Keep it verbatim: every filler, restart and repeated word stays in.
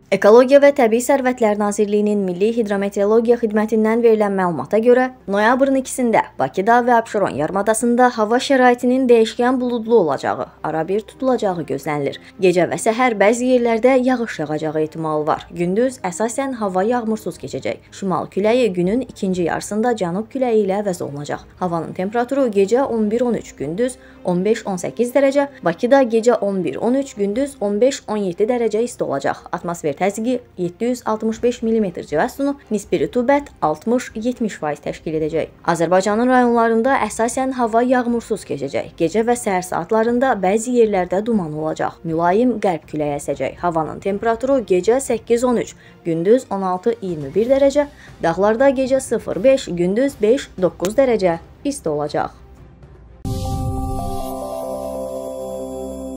Ekologiya və Təbii Sərvətlər Nazirliyinin Milli Hidrometeorologiya Xidmətindən verilən məlumata görə, noyabrın ikisində Bakıda və Abşeron yarımadasında hava şəraitinin dəyişkən buludlu olacağı, arabir tutulacağı gözlənilir. Gecə və səhər bəzi yerlərdə yağış yağacağı ehtimalı var. Gündüz əsasən hava yağmursuz keçəcək. Şimal küləyi günün ikinci yarısında cənub küləyi ilə əvəz olunacaq. Havanın temperaturu gecə on bir on üç, gündüz on beş on səkkiz dərəcə, Bakıda gecə on bir on üç, gündüz on beş on yeddi dərəcə isti olacaq. Atmosfer təzyiqi yeddi yüz altmış beş millimetr civə sütunu, nisbi rütubət altmış yetmiş faiz təşkil edəcək. Azərbaycanın rayonlarında əsasən hava yağmursuz keçəcək. Gecə və səhər saatlarında bəzi yerlərdə duman olacaq. Mülayim qərb küləyi əsəcək. Havanın temperaturu gecə səkkiz on üç, gündüz on altı iyirmi bir dərəcə, dağlarda gecə sıfır beş, gündüz beş doqquz dərəcə isti olacaq.